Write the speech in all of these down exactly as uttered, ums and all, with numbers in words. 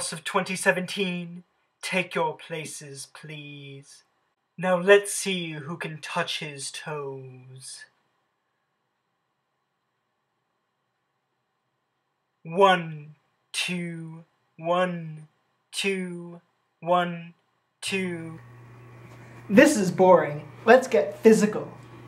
class of twenty seventeen, take your places, please. Now let's see who can touch his toes. One, two, one, two, one, two. This is boring. Let's get physical.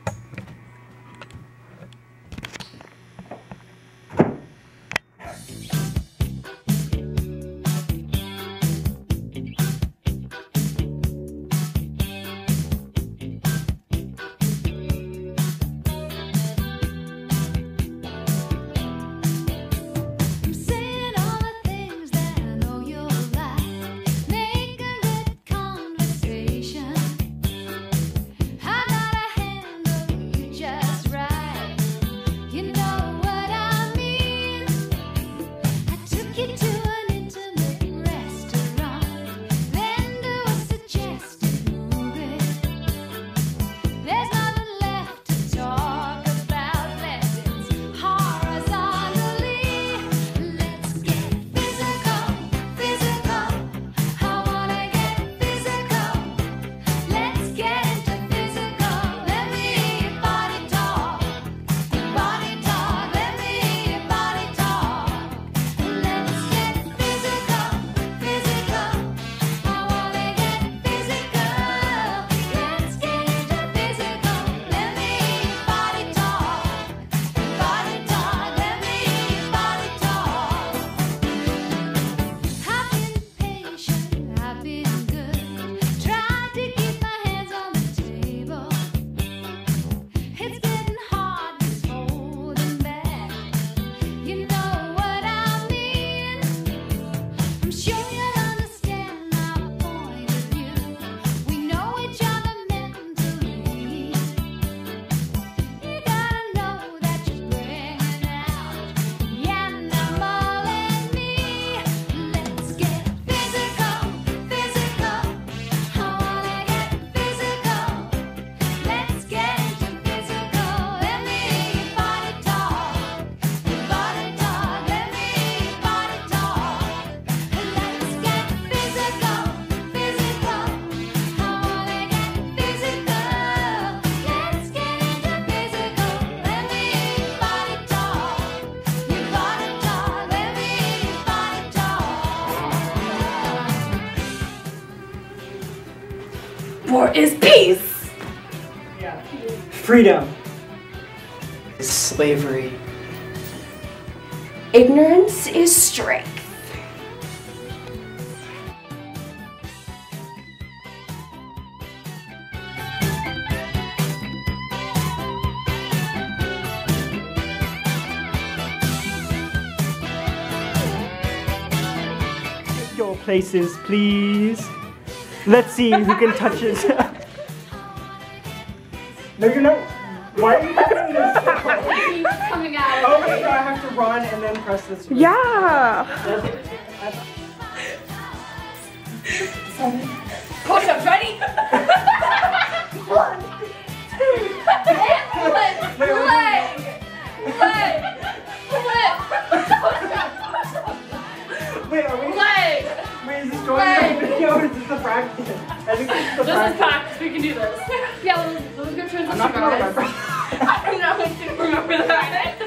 War is peace! Yeah. Freedom is slavery. Ignorance is strength. Take your places, please. Let's see who can touch it. No, you're not. Why are you doing this? It's coming out. Oh my god, I have to run and then press this. Yeah. Push ups, ready? One, two, and flip, leg, leg, flip, push up, push up. Wait, are we? Leg. Wait, is this going on video or is this the practice? I think this is the This practice. is practice, we can do this. Yeah, let's, let's go transition. I'm not gonna guys. remember. I don't know, I didn't remember that.